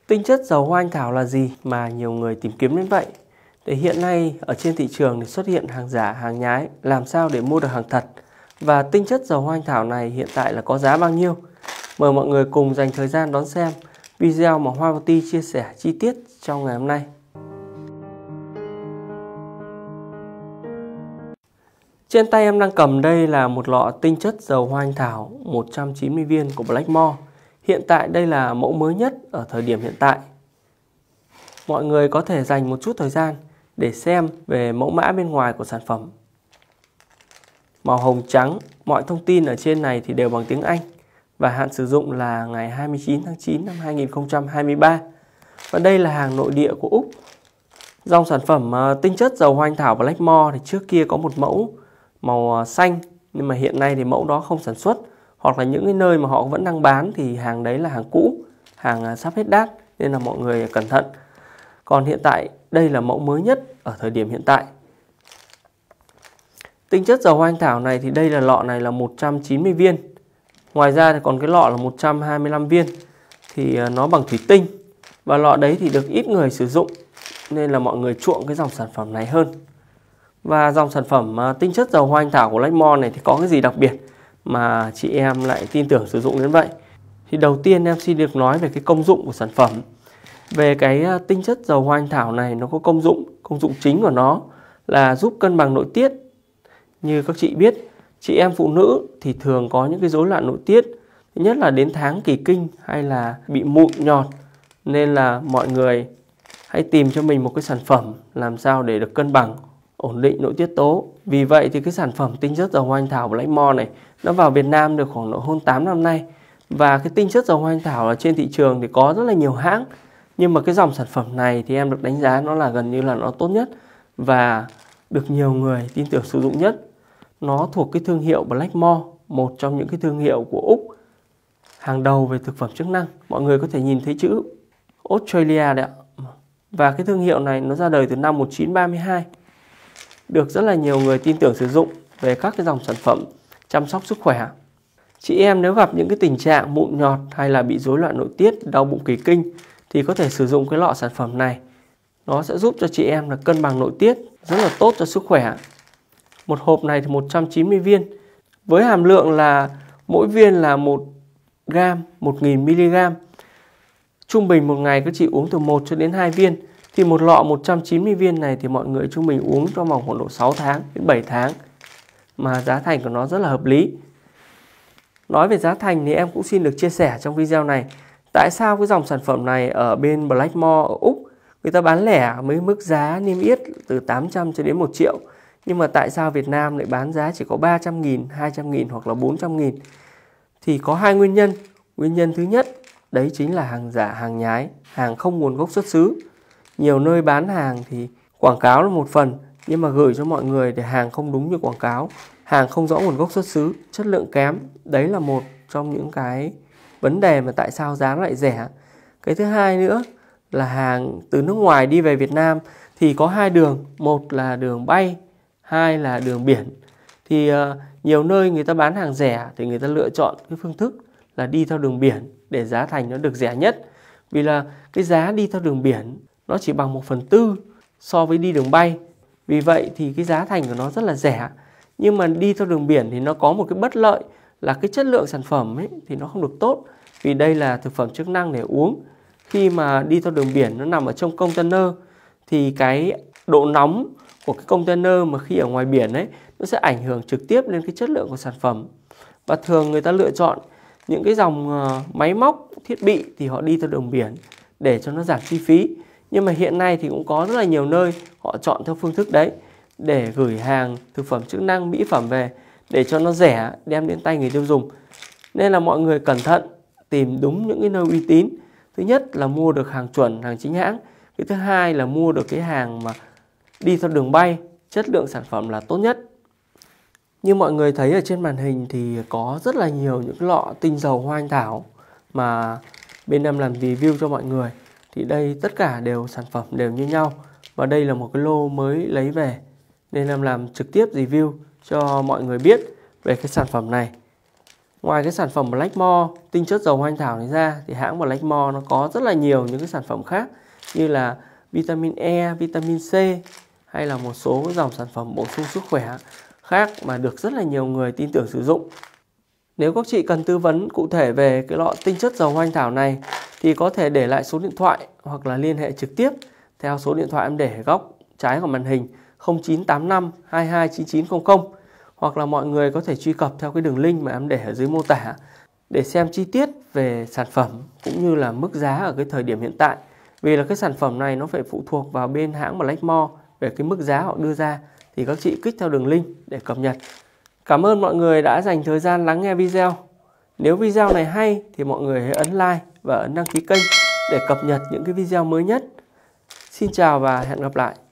Tinh chất dầu hoa anh thảo là gì mà nhiều người tìm kiếm đến vậy? Để hiện nay ở trên thị trường thì xuất hiện hàng giả, hàng nhái, làm sao để mua được hàng thật? Và tinh chất dầu hoa anh thảo này hiện tại là có giá bao nhiêu? Mời mọi người cùng dành thời gian đón xem video mà Hoa Beauty chia sẻ chi tiết trong ngày hôm nay. Trên tay em đang cầm đây là một lọ tinh chất dầu hoa anh thảo 190 viên của Blackmore. Hiện tại đây là mẫu mới nhất ở thời điểm hiện tại. Mọi người có thể dành một chút thời gian để xem về mẫu mã bên ngoài của sản phẩm. Màu hồng trắng, mọi thông tin ở trên này thì đều bằng tiếng Anh. Và hạn sử dụng là ngày 29 tháng 9 năm 2023. Và đây là hàng nội địa của Úc. Dòng sản phẩm tinh chất dầu hoa anh thảo Blackmore thì trước kia có một mẫu màu xanh, nhưng mà hiện nay thì mẫu đó không sản xuất, hoặc là những cái nơi mà họ vẫn đang bán thì hàng đấy là hàng cũ, hàng sắp hết date, nên là mọi người cẩn thận. Còn hiện tại đây là mẫu mới nhất ở thời điểm hiện tại. Tinh chất dầu hoa anh thảo này thì đây là lọ này là 190 viên. Ngoài ra thì còn cái lọ là 125 viên thì nó bằng thủy tinh, và lọ đấy thì được ít người sử dụng nên là mọi người chuộng cái dòng sản phẩm này hơn. Và dòng sản phẩm tinh chất dầu hoa anh thảo của Blackmore này thì có cái gì đặc biệt mà chị em lại tin tưởng sử dụng đến vậy? Thì đầu tiên em xin được nói về cái công dụng của sản phẩm. Về cái tinh chất dầu hoa anh thảo này nó có công dụng chính của nó là giúp cân bằng nội tiết. Như các chị biết, chị em phụ nữ thì thường có những cái rối loạn nội tiết, thứ nhất là đến tháng kỳ kinh hay là bị mụn nhọt, nên là mọi người hãy tìm cho mình một cái sản phẩm làm sao để được cân bằng, ổn định nội tiết tố. Vì vậy thì cái sản phẩm tinh chất dầu hoa anh thảo Blackmore này nó vào Việt Nam được khoảng độ hơn 8 năm nay. Và cái tinh chất dầu hoa anh thảo ở trên thị trường thì có rất là nhiều hãng, nhưng mà cái dòng sản phẩm này thì em được đánh giá nó là gần như là nó tốt nhất và được nhiều người tin tưởng sử dụng nhất. Nó thuộc cái thương hiệu Blackmore, một trong những cái thương hiệu của Úc hàng đầu về thực phẩm chức năng. Mọi người có thể nhìn thấy chữ Australia đấy ạ. Và cái thương hiệu này nó ra đời từ năm 1932. Được rất là nhiều người tin tưởng sử dụng về các cái dòng sản phẩm chăm sóc sức khỏe. Chị em nếu gặp những cái tình trạng mụn nhọt hay là bị rối loạn nội tiết, đau bụng kỳ kinh thì có thể sử dụng cái lọ sản phẩm này. Nó sẽ giúp cho chị em là cân bằng nội tiết, rất là tốt cho sức khỏe. Một hộp này thì 190 viên. Với hàm lượng là mỗi viên là 1 gram, 1000 mg. Trung bình một ngày các chị uống từ 1 cho đến 2 viên. Thì một lọ 190 viên này thì mọi người trung bình uống trong vòng khoảng độ 6 tháng đến 7 tháng. Mà giá thành của nó rất là hợp lý. Nói về giá thành thì em cũng xin được chia sẻ trong video này. Tại sao cái dòng sản phẩm này ở bên Blackmore ở Úc người ta bán lẻ với mức giá niêm yết từ 800 cho đến 1 triệu. Nhưng mà tại sao Việt Nam lại bán giá chỉ có 300.000, 200.000 hoặc là 400.000? Thì có hai nguyên nhân. Nguyên nhân thứ nhất, đấy chính là hàng giả, hàng nhái, hàng không nguồn gốc xuất xứ. Nhiều nơi bán hàng thì quảng cáo là một phần, nhưng mà gửi cho mọi người để hàng không đúng như quảng cáo. Hàng không rõ nguồn gốc xuất xứ, chất lượng kém. Đấy là một trong những cái vấn đề mà tại sao giá nó lại rẻ. Cái thứ hai nữa là hàng từ nước ngoài đi về Việt Nam thì có hai đường. Một là đường bay, hai là đường biển. Thì nhiều nơi người ta bán hàng rẻ thì người ta lựa chọn cái phương thức là đi theo đường biển để giá thành nó được rẻ nhất. Vì là cái giá đi theo đường biển nó chỉ bằng 1/4 so với đi đường bay. Vì vậy thì cái giá thành của nó rất là rẻ. Nhưng mà đi theo đường biển thì nó có một cái bất lợi là cái chất lượng sản phẩm ấy thì nó không được tốt. Vì đây là thực phẩm chức năng để uống. Khi mà đi theo đường biển nó nằm ở trong container thì cái độ nóng của cái container mà khi ở ngoài biển ấy nó sẽ ảnh hưởng trực tiếp lên cái chất lượng của sản phẩm. Và thường người ta lựa chọn những cái dòng máy móc, thiết bị thì họ đi theo đường biển để cho nó giảm chi phí. Nhưng mà hiện nay thì cũng có rất là nhiều nơi họ chọn theo phương thức đấy để gửi hàng thực phẩm chức năng, mỹ phẩm về để cho nó rẻ đem đến tay người tiêu dùng. Nên là mọi người cẩn thận, tìm đúng những cái nơi uy tín. Thứ nhất là mua được hàng chuẩn, hàng chính hãng. Cái thứ hai là mua được cái hàng mà đi theo đường bay, chất lượng sản phẩm là tốt nhất. Như mọi người thấy ở trên màn hình thì có rất là nhiều những cái lọ tinh dầu hoa anh thảo mà bên em làm review cho mọi người. Thì đây tất cả đều sản phẩm đều như nhau. Và đây là một cái lô mới lấy về nên em làm trực tiếp review cho mọi người biết về cái sản phẩm này. Ngoài cái sản phẩm Blackmore tinh chất dầu hoa anh thảo này ra thì hãng Blackmore nó có rất là nhiều những cái sản phẩm khác như là vitamin E, vitamin C hay là một số dòng sản phẩm bổ sung sức khỏe khác mà được rất là nhiều người tin tưởng sử dụng. Nếu các chị cần tư vấn cụ thể về cái lọ tinh chất dầu hoa anh thảo này thì có thể để lại số điện thoại hoặc là liên hệ trực tiếp theo số điện thoại em để ở góc trái của màn hình 0985 229900, hoặc là mọi người có thể truy cập theo cái đường link mà em để ở dưới mô tả để xem chi tiết về sản phẩm cũng như là mức giá ở cái thời điểm hiện tại. Vì là cái sản phẩm này nó phải phụ thuộc vào bên hãng Blackmore về cái mức giá họ đưa ra, thì các chị kích theo đường link để cập nhật. Cảm ơn mọi người đã dành thời gian lắng nghe video. Nếu video này hay thì mọi người hãy ấn like và ấn đăng ký kênh để cập nhật những cái video mới nhất. Xin chào và hẹn gặp lại.